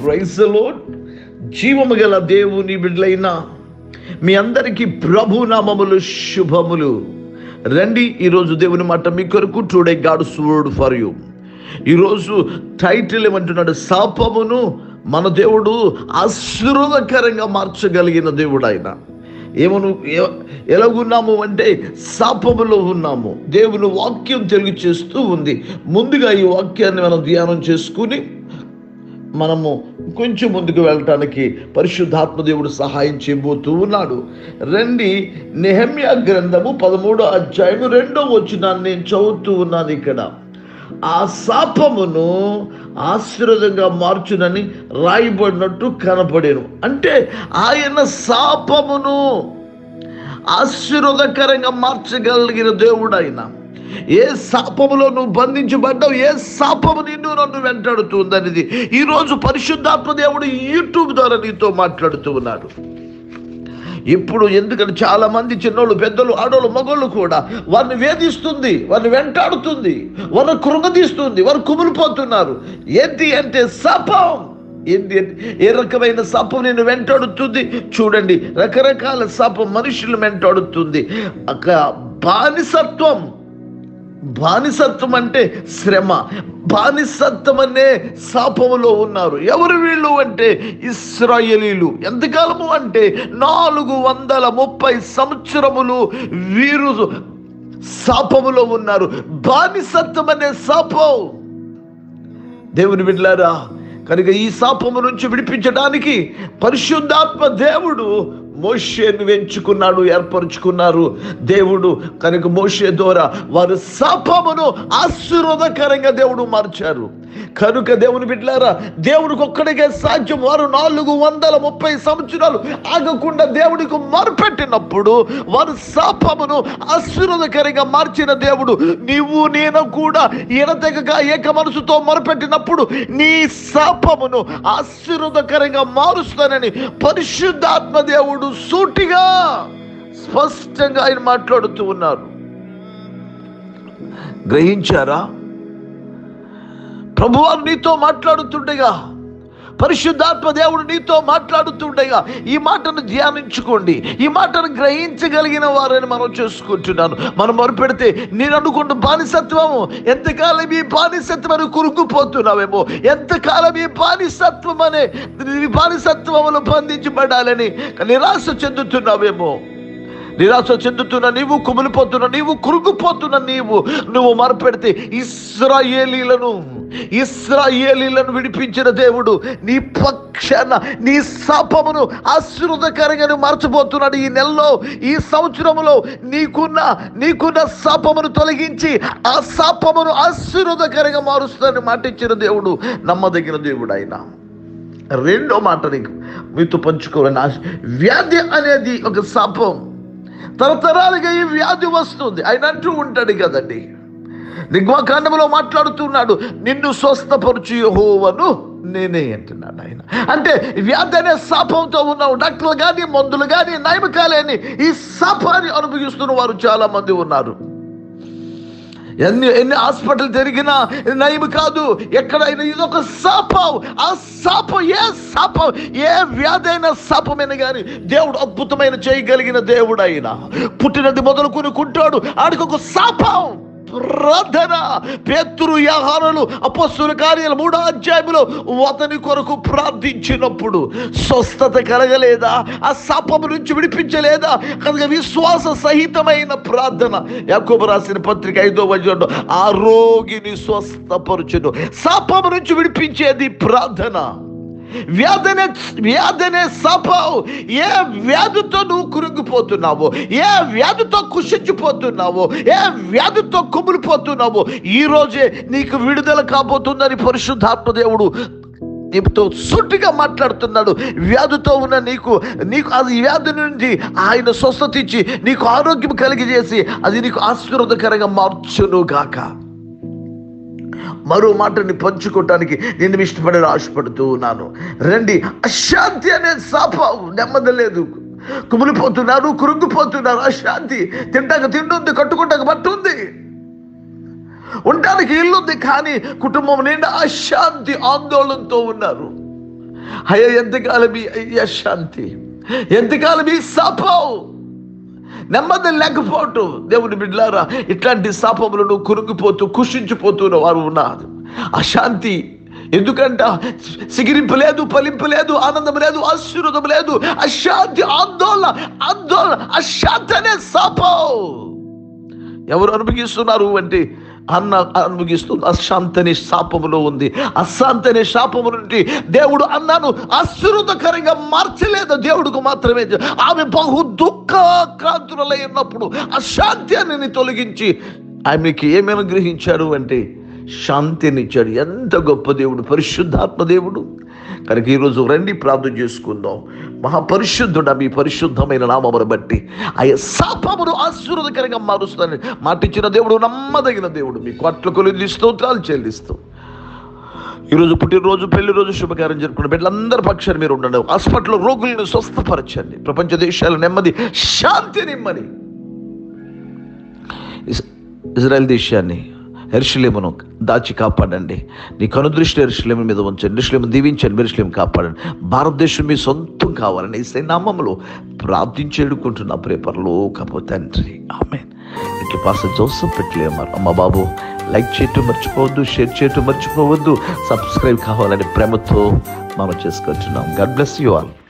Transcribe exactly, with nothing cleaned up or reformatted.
Praise the lord. జీవము గల దేవుని బిడ్డలైన మీ అందరికీ ప్రభు నామములు శుభములు. రండి, ఈరోజు దేవుని మాట మీ కొరకు today God's word for you. ఈరోజు టైటిల్ ఏమంటున్నాడు? శాపమును మన దేవుడు ఆశీర్వాదకరంగా మార్చగలిగిన దేవుడు ఆయన. ఏమను ఎలాగున్నాము అంటే శాపములో ఉన్నాము. దేవుని వాక్యం తెలుగు చేస్తూ ఉంది. ముందుగా ఈ వాక్యాన్ని మనం ధ్యానం చేసుకుని మనము కొంచెం ముందుకు వెళ్ళటానికి పరిశుద్ధాత్మ దేవుడు సహాయం చేయబోతూ ఉన్నాడు. రండి, నెహెమ్యా గ్రంథము పదమూడో అధ్యాయము రెండో వచనాన్ని నేను చదువుతూ ఉన్నాను. ఇక్కడ ఆ శాపమును ఆశీర్వాదంగా మార్చునని రాయబడినట్టు కనపడేను. అంటే ఆయన శాపమును ఆశీర్వాదకరంగా మార్చగలిగిన దేవుడు ఆయన. ఏ శాపములో నువ్వు బంధించబడ్డావు, ఏ శాపము నిన్ను నన్ను వెంటాడుతుంది అనేది ఈరోజు పరిశుద్ధాత్మ దేవుడు యూట్యూబ్ ద్వారా నీతో మాట్లాడుతూ ఉన్నాడు. ఇప్పుడు ఎందుకంటే చాలా మంది చిన్నోళ్ళు, పెద్దలు, ఆడోళ్ళు, మగోళ్ళు కూడా వారిని వేధిస్తుంది, వారిని వెంటాడుతుంది, వారిని కృంగదీస్తుంది, వారు కుమిలిపోతున్నారు. ఏంటి అంటే శాపం. ఏంటి ఏ రకమైన శాపం నేను వెంటాడుతుంది? చూడండి, రకరకాల శాపం మనుషులు వెంటాడుతుంది. ఒక బానిసత్వం. బానిసత్వం అంటే శ్రమ. బానిసత్వం అనే శాపములో ఉన్నారు. ఎవరు వీళ్ళు అంటే ఇశ్రాయేలీలు. ఎంతకాలము అంటే నాలుగు వందల ముప్పై సంవత్సరములు వీరు శాపములో ఉన్నారు. బానిసత్వం అనే శాపం. దేవుని బిడ్డలారా, కనుక ఈ శాపము నుంచి విడిపించడానికి పరిశుద్ధాత్మ దేవుడు మోషేను ఎంచుకున్నాడు, ఏర్పరుచుకున్నారు దేవుడు. కనుక మోషే ద్వారా వారు శాపమును ఆశీర్వాదకరంగా దేవుడు మార్చారు. కనుక దేవుని బిడ్డలారా, దేవుడికి ఒక్కడికే సాధ్యం. వారు నాలుగు వందల ముప్పై సంవత్సరాలు ఆగకుండా దేవుడికి మొరపెట్టినప్పుడు వారు శాపమును ఆశీర్వాదకరంగా మార్చిన దేవుడు. నీవు నేను కూడా ఎడతెగక ఏక మనసుతో మొరపెట్టినప్పుడు నీ శాపమును ఆశీర్వాదకరంగా మారుస్తానని పరిశుద్ధాత్మ దేవుడు సూటిగా స్పష్టంగా ఆయన మాట్లాడుతూ ఉన్నారు. గ్రహించారా? ప్రభువారు నీతో మాట్లాడుతుండగా, పరిశుద్ధాత్మ దేవుడు నీతో మాట్లాడుతుండగా ఈ మాటను ధ్యానించుకోండి. ఈ మాటను గ్రహించగలిగిన వారని మనం చేసుకుంటున్నాను. మనం మొరపెడితే నేను అనుకుంటూ బానిసత్వము, ఎంతకాలం ఈ బానిసత్వం అని కురుకుపోతున్నావేమో, ఎంతకాలం ఈ బానిసత్వం అనే బానిసత్వములు బంధించబడాలని నిరాశ చెందుతున్నావేమో. నిరాశ చెందుతున్న నీవు, కుమిలిపోతున్న నీవు, కురుకుపోతున్న నీవు, నువ్వు మొరపెడితే ఇశ్రాయేలీలను ఇశ్రాయేలీలను విడిపించిన దేవుడు నీ పక్షాన నీ శాపమును ఆశీర్వాదకరంగా మార్చబోతున్నాడు. ఈ నెలలో, ఈ సంవత్సరములో నీకున్న నీకున్న శాపమును తొలగించి ఆ శాపమును ఆశీర్వాదకరంగా మారుస్తానని మాట ఇచ్చిన దేవుడు నమ్మదగిన దేవుడు ఆయన. రెండో మాట నీకు మీతో పంచుకోవాలని ఆశ. వ్యాధి అనేది ఒక శాపం. తరతరాలుగా ఈ వ్యాధి వస్తుంది. ఆయన అంటూ ఉంటాడు కదండి, నిర్గమకాండములో మాట్లాడుతున్నాడు, నిన్ను స్వస్థపరచు యెహోవాను నేనే అంటున్నాడు ఆయన. అంటే వ్యాధి అనే శాపంతో ఉన్నావు. డాక్టర్లు కానీ, మందులు కానీ, నయమకాలేని ఈ శాపాన్ని అనుభవిస్తున్న వారు చాలా మంది ఉన్నారు. ఎన్ని ఎన్ని హాస్పిటల్ తిరిగినా నయం కాదు. ఎక్కడైనా ఇదొక శాపం. ఆ శాపం, ఏ శాపం, ఏ వ్యాధి అయినా శాపమైన కానీ దేవుడు అద్భుతమైన చేయగలిగిన దేవుడు ఆయన. పుట్టినది మొదలుకొని కుంటాడు, ఆడికి ఒక శాపం. ప్రార్థన. పేతురు, యోహానులు అపొస్తలుల కార్యాలు మూడో అధ్యాయంలో అతని కొరకు ప్రార్థించినప్పుడు స్వస్థత కలగలేదా? ఆ శాపము నుంచి విడిపించలేదా? కనుక విశ్వాస సహితమైన ప్రార్థన. యాకోబు రాసిన పత్రిక ఐదో అధ్యాయంలో ఆ రోగిని స్వస్థపరచును. శాపము నుంచి విడిపించేది ప్రార్థన. వ్యాధనే వ్యాధనే శాపం. ఏ వ్యాధితో నువ్వు కురుంగిపోతున్నావో, ఏ వ్యాధితో కుషించిపోతున్నావో, ఏ వ్యాధితో కుమిలిపోతున్నావో, ఈ రోజే నీకు విడుదల కాబోతుందని పరిశుద్ధాత్మ దేవుడు నీతో సూటిగా మాట్లాడుతున్నాడు. వ్యాధితో ఉన్న నీకు నీకు అది వ్యాధి నుండి ఆయన స్వస్థత ఇచ్చి నీకు ఆరోగ్యం కలిగజేసి అది నీకు ఆశీర్వాదకరంగా మార్చును గాక. మరో మాటని పంచుకోవటానికి నేను ఇష్టపడి ఆశపడుతూ ఉన్నాను. రండి, అశాంతి అనే శాపం. నెమ్మది లేదు, కుమిలిపోతున్నారు, కురుంగిపోతున్నారు. అశాంతి. తింటాక తింటుంది, కట్టుకుంటాక బట్టుంది, ఉండడానికి ఇల్లుంది, కానీ కుటుంబం నిండా అశాంతి, ఆందోళనతో ఉన్నారు. అయ్యా ఎంతకాలం ఈ అయ్యా శాంతి, ఎంతకాలం ఈ శాపం, నెమ్మది లేకపోవటం. దేవుని బిడ్డలారా, ఇట్లాంటి శాపములను కురుంగిపోతూ కుషించిపోతున్న వారు ఉన్నారు. అశాంతి ఎందుకంట? సిగిరింపు లేదు, ఫలింపు లేదు, ఆనందం లేదు, ఆశీర్వాదం లేదు. అశాంతి, ఆందోళన, ఆందోళన, అశాంతి అనే శాపం ఎవరు అనుభవిస్తున్నారు అంటే అన్న అనుభవిస్తుంది. అశాంతి అనే శాపములో ఉంది. అశాంతి అనే శాపము నుండి దేవుడు అన్నాను ఆశీర్వాదకరంగా మార్చలేదు. దేవుడికి మాత్రమే. ఆమె బహు దుఃఖాక్రాంతులై ఉన్నప్పుడు అశాంతి అని తొలగించి ఆమెకి ఏమేమి గ్రహించాడు అంటే శాంతినిచ్చాడు. ఎంత గొప్ప దేవుడు, పరిశుద్ధాత్మ దేవుడు. కనుక ఈరోజు రండి ప్రార్థన చేసుకుందాం. మహాపరిశుద్ధుడా, మీ పరిశుద్ధమైన నామమును బట్టి ఆయా శాపమును ఆశీర్వాదకరంగా మారుస్తానని మాటిచ్చిన దేవుడు, నమ్మదగిన దేవుడు. మీ కోట్ల కొలిది స్తోత్రాలు చెల్లిస్తూ ఈరోజు పుట్టినరోజు, పెళ్లి రోజు శుభకార్యం జరుపుకున్న బిడ్డలందరి పక్షాన్ని మీరు ఉండండి. హాస్పిటల్లో రోగులను స్వస్థపరచండి. ప్రపంచ దేశాల నెమ్మది, శాంతి నిమ్మని. ఇజ్రాయెల్ దేశాన్ని, యెరూషలేమును దాచి కాపాడండి. నీ కనుదృష్టి యెరూషలేము మీద ఉంచండి. యెరూషలేము దీవించండి, యెరూషలేము కాపాడండి. భారతదేశం మీ సొంతం కావాలని యేసయ్య నామములో ప్రార్థించి వేడుకుంటున్నా ప్రియ పరలోకపు తండ్రి, ఆమేన్. ఇట్లా పాస్టర్ జోసెఫ్ పెట్టలేమారు. అమ్మ బాబు, లైక్ చేయటం మర్చిపోవద్దు, షేర్ చేయటం మర్చిపోవద్దు, సబ్స్క్రైబ్ కావాలని ప్రేమతో మనం చేసుకుంటున్నాం. God bless you all.